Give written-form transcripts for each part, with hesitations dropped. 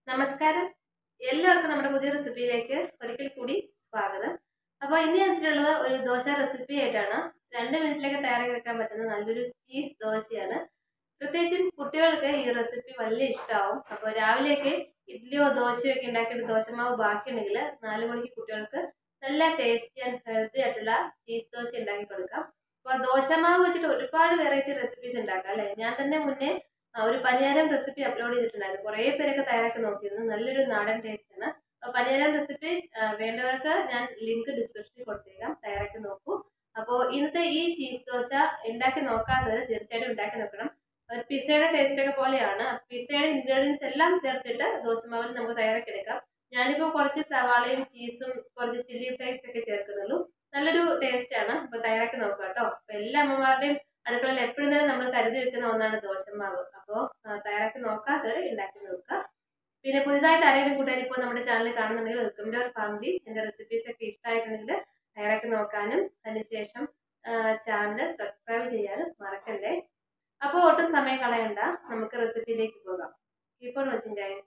നമസ്കാരം. എല്ലാവർക്കും നമ്മുടെ പുതിയ റെസിപ്പിയിലേക്ക് ഒരിക്കൽ കൂടി സ്വാഗതം. അപ്പോൾ ഇന്ന് ഞാൻ എടുത്തിട്ടുള്ളത് ഒരു ദോശ റെസിപ്പി ആയിട്ടാണ്. 2 മിനിറ്റിലൊക്കെ തയ്യാറാക്കിയെടുക്കാൻ പറ്റുന്ന നല്ലൊരു ചീസ് ദോശയാണ്. പ്രത്യേകിച്ചും കുട്ടികൾക്ക് ഈ റെസിപ്പി വലിയ ഇഷ്ടമാവും. അപ്പോൾ രാവിലെയൊക്കെ ഇഡ്ഡലിയോ ദോശയോ ഒക്കെ ഉണ്ടാക്കിയിട്ട് ദോശമാവ് ബാക്കിയുണ്ടെങ്കിൽ 4 മണിക്ക് കുട്ടികൾക്ക് നല്ല ടേസ്റ്റി ആൻഡ് ഹെൽത്തി ആയിട്ടുള്ള ചീസ് ദോശ ഉണ്ടാക്കി കൊടുക്കാം. അപ്പോൾ ദോശമാവ് വെച്ചിട്ട് ഒരുപാട് വെറൈറ്റി റെസിപ്പീസ് ഉണ്ടാക്കാം അല്ലേ? ഞാൻ തന്നെ മുന്നേ ഒരു പനിയാരം റെസിപ്പി അപ്ലോഡ് ചെയ്തിട്ടുണ്ടായിരുന്നു. കുറേ പേരൊക്കെ തയ്യാറാക്കി നോക്കിയിരുന്നു. നല്ലൊരു നാടൻ ടേസ്റ്റ് ആണ്. അപ്പോൾ പനിയാരം റെസിപ്പി വേണ്ടവർക്ക് ഞാൻ ലിങ്ക് ഡിസ്ക്രിപ്ഷനിൽ കൊടുത്തേക്കാം, തയ്യാറാക്കി നോക്കൂ. അപ്പോൾ ഇന്നത്തെ ഈ ചീസ് ദോശ ഉണ്ടാക്കി നോക്കാത്തവർ തീർച്ചയായിട്ടും ഉണ്ടാക്കി നോക്കണം. ഒരു പിസയുടെ ടേസ്റ്റ് ഒക്കെ പോലെയാണ്. പിസയുടെ ഇൻഗ്രീഡിയൻസ് എല്ലാം ചേർത്തിട്ട് ദോശമാവിൽ നമുക്ക് തയ്യാറാക്കി എടുക്കാം. ഞാനിപ്പോൾ കുറച്ച് സവാളയും ചീസും കുറച്ച് ചില്ലി ഫ്ലേക്സ് ഒക്കെ ചേർക്കുന്നുള്ളൂ. നല്ലൊരു ടേസ്റ്റ് ആണ്. അപ്പോൾ തയ്യാറാക്കി നോക്കാം കേട്ടോ. അപ്പോൾ എല്ലാ അമ്മമാരുടെയും അടുക്കളയിൽ എപ്പോഴും തന്നെ നമ്മൾ കരുതി വെക്കുന്ന ഒന്നാണ് ദോശമാവ്. അപ്പോൾ തയ്യാറാക്കി നോക്കാത്തവർ ഉണ്ടാക്കി നോക്കുക. പിന്നെ പുതിയതായിട്ട് ആരെങ്കിലും കൂട്ടുകാർ ഇപ്പോൾ നമ്മുടെ ചാനൽ കാണുന്നുണ്ടെങ്കിൽ വെൽക്കം ടു അവർ ഫാമിലി. എൻ്റെ റെസിപ്പീസ് ഒക്കെ ഇഷ്ടമായിട്ടുണ്ടെങ്കിൽ തയ്യാറാക്കി നോക്കാനും അതിനുശേഷം ചാനൽ സബ്സ്ക്രൈബ് ചെയ്യാനും മറക്കല്ലേ. അപ്പോൾ ഒട്ടും സമയം കളയണ്ട, നമുക്ക് റെസിപ്പിയിലേക്ക് പോകാം. Keep on watching guys.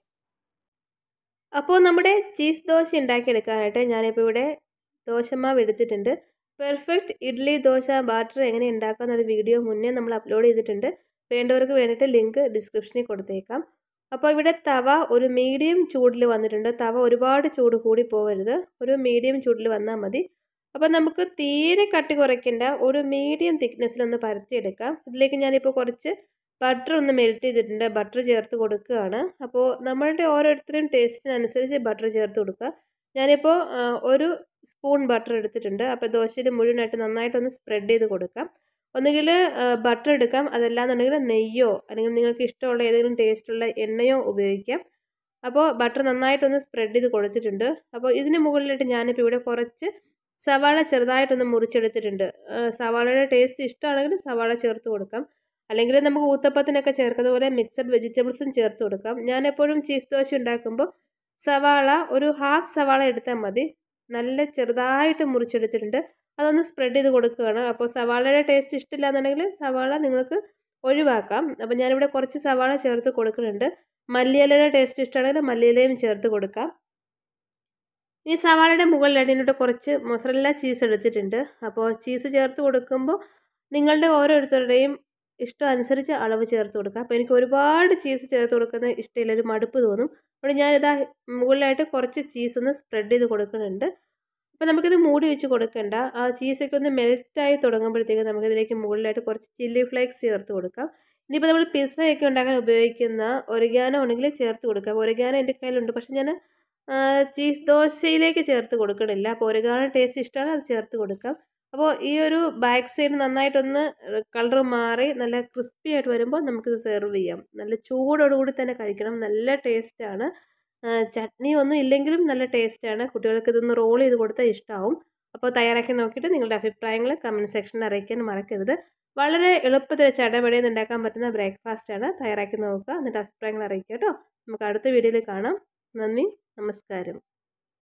അപ്പോൾ നമ്മുടെ ചീസ് ദോശ ഉണ്ടാക്കിയെടുക്കാനായിട്ട് ഞാനിപ്പോൾ ഇവിടെ ദോശമാവ് എടുത്തിട്ടുണ്ട്. പെർഫെക്റ്റ് ഇഡ്ഡലി ദോശ ബാറ്റർ എങ്ങനെ ഉണ്ടാക്കാമെന്നൊരു വീഡിയോ മുന്നേ നമ്മൾ അപ്ലോഡ് ചെയ്തിട്ടുണ്ട്. വേണ്ടവർക്ക് വേണ്ടിയിട്ട് ലിങ്ക് ഡിസ്ക്രിപ്ഷനിൽ കൊടുത്തേക്കാം. അപ്പോൾ ഇവിടെ തവ ഒരു മീഡിയം ചൂടിൽ വന്നിട്ടുണ്ട്. തവ ഒരുപാട് ചൂട് കൂടി പോകരുത്, ഒരു മീഡിയം ചൂടിൽ വന്നാൽ മതി. അപ്പോൾ നമുക്ക് തീരെ കട്ടി കുറയ്ക്കേണ്ട, ഒരു മീഡിയം തിക്നെസ്സിലൊന്ന് പരത്തിയെടുക്കാം. ഇതിലേക്ക് ഞാനിപ്പോൾ കുറച്ച് ബട്ടർ ഒന്ന് മെൽറ്റ് ചെയ്തിട്ടുണ്ട്. ബട്ടർ ചേർത്ത് കൊടുക്കുകയാണ്. അപ്പോൾ നമ്മളുടെ ഓരോരുത്തരും ടേസ്റ്റിനനുസരിച്ച് ബട്ടർ ചേർത്ത് കൊടുക്കുക. ഞാനിപ്പോൾ ഒരു സ്പൂൺ ബട്ടർ എടുത്തിട്ടുണ്ട്. അപ്പോൾ ദോശയിൽ മുഴുവനായിട്ട് നന്നായിട്ടൊന്ന് സ്പ്രെഡ് ചെയ്ത് കൊടുക്കാം. ഒന്നുകിൽ ബട്ടർ എടുക്കാം, അതല്ലാന്നുണ്ടെങ്കിൽ നെയ്യോ അല്ലെങ്കിൽ നിങ്ങൾക്ക് ഇഷ്ടമുള്ള ഏതെങ്കിലും ടേസ്റ്റുള്ള എണ്ണയോ ഉപയോഗിക്കാം. അപ്പോൾ ബട്ടർ നന്നായിട്ടൊന്ന് സ്പ്രെഡ് ചെയ്ത് കൊടുത്തിട്ടുണ്ട്. അപ്പോൾ ഇതിന് മുകളിലായിട്ട് ഞാനിപ്പോൾ ഇവിടെ കുറച്ച് സവാള ചെറുതായിട്ടൊന്ന് മുറിച്ചെടുത്തിട്ടുണ്ട്. സവാളയുടെ ടേസ്റ്റ് ഇഷ്ടമാണെങ്കിൽ സവാള ചേർത്ത് കൊടുക്കാം, അല്ലെങ്കിൽ നമുക്ക് ഊത്തപ്പത്തിനൊക്കെ ചേർക്കുന്ന പോലെ മിക്സഡ് വെജിറ്റബിൾസും ചേർത്ത് കൊടുക്കാം. ഞാൻ എപ്പോഴും ചീസ് ദോശ ഉണ്ടാക്കുമ്പോൾ സവാള ഒരു ഹാഫ് സവാള എടുത്താൽ മതി. നല്ല ചെറുതായിട്ട് മുറിച്ചെടുത്തിട്ടുണ്ട്. അതൊന്ന് സ്പ്രെഡ് ചെയ്ത് കൊടുക്കുകയാണ്. അപ്പോൾ സവാളയുടെ ടേസ്റ്റ് ഇഷ്ടമില്ല എന്നുണ്ടെങ്കിൽ സവാള നിങ്ങൾക്ക് ഒഴിവാക്കാം. അപ്പോൾ ഞാനിവിടെ കുറച്ച് സവാള ചേർത്ത് കൊടുക്കുന്നുണ്ട്. മല്ലിയിലയുടെ ടേസ്റ്റ് ഇഷ്ടമാണെങ്കിൽ മല്ലിയിലയും ചേർത്ത് കൊടുക്കാം. ഈ സവാളയുടെ മുകളിലായിട്ട് ഇതിനോട്ട് കുറച്ച് മൊസറല്ല ചീസ് എടുത്തിട്ടുണ്ട്. അപ്പോൾ ചീസ് ചേർത്ത് കൊടുക്കുമ്പോൾ നിങ്ങളുടെ ഓരോരുത്തരുടെയും ഇഷ്ടം അനുസരിച്ച് അളവ് ചേർത്ത് കൊടുക്കുക. അപ്പോൾ എനിക്ക് ഒരുപാട് ചീസ് ചേർത്ത് കൊടുക്കുന്നത് ഇഷ്ടമില്ല, ഒരു മടുപ്പ് തോന്നും. അപ്പോൾ ഞാനിതാ മുകളിലായിട്ട് കുറച്ച് ചീസ് ഒന്ന് സ്പ്രെഡ് ചെയ്ത് കൊടുക്കുന്നുണ്ട്. അപ്പോൾ നമുക്കിത് മൂടി വെച്ച് കൊടുക്കേണ്ട. ആ ചീസൊക്കെ ഒന്ന് മെൽറ്റായി തുടങ്ങുമ്പോഴത്തേക്ക് നമുക്കിതിലേക്ക് മുകളിലായിട്ട് കുറച്ച് ചില്ലി ഫ്ലേക്സ് ചേർത്ത് കൊടുക്കാം. ഇനിയിപ്പോൾ നമ്മൾ പിസ്സയൊക്കെ ഉണ്ടാക്കാൻ ഉപയോഗിക്കുന്ന ഒറിഗാനോ ഉണ്ടെങ്കിൽ ചേർത്ത് കൊടുക്കാം. ഒറിഗാനോ എൻ്റെ കയ്യിലുണ്ട്, പക്ഷെ ഞാൻ ചീസ് ദോശയിലേക്ക് ചേർത്ത് കൊടുക്കണില്ല. അപ്പോൾ ഒറിഗാനോ ടേസ്റ്റ് ഇഷ്ടമാണ്, അത് ചേർത്ത് കൊടുക്കാം. അപ്പോൾ ഈ ഒരു ബാക്ക് സൈഡ് നന്നായിട്ടൊന്ന് കളർ മാറി നല്ല ക്രിസ്പി ആയിട്ട് വരുമ്പോൾ നമുക്കിത് സെർവ് ചെയ്യാം. നല്ല ചൂടോടുകൂടി തന്നെ കഴിക്കണം, നല്ല ടേസ്റ്റാണ്. ചട്നി ഒന്നും ഇല്ലെങ്കിലും നല്ല ടേസ്റ്റാണ്. കുട്ടികൾക്ക് ഇതൊന്ന് റോൾ ചെയ്ത് കൊടുത്താൽ ഇഷ്ടമാവും. അപ്പോൾ തയ്യാറാക്കി നോക്കിയിട്ട് നിങ്ങളുടെ അഭിപ്രായങ്ങൾ കമൻറ്റ് സെക്ഷനിൽ അറിയിക്കാൻ മറക്കരുത്. വളരെ എളുപ്പത്തിൽ ചടപടയെന്ന് ഉണ്ടാക്കാൻ പറ്റുന്ന ബ്രേക്ക്ഫാസ്റ്റാണ്. തയ്യാറാക്കി നോക്കുക, എന്നിട്ട് അഭിപ്രായങ്ങൾ അറിയിക്കുക കേട്ടോ. നമുക്ക് അടുത്ത വീഡിയോയിൽ കാണാം. നന്ദി, നമസ്കാരം.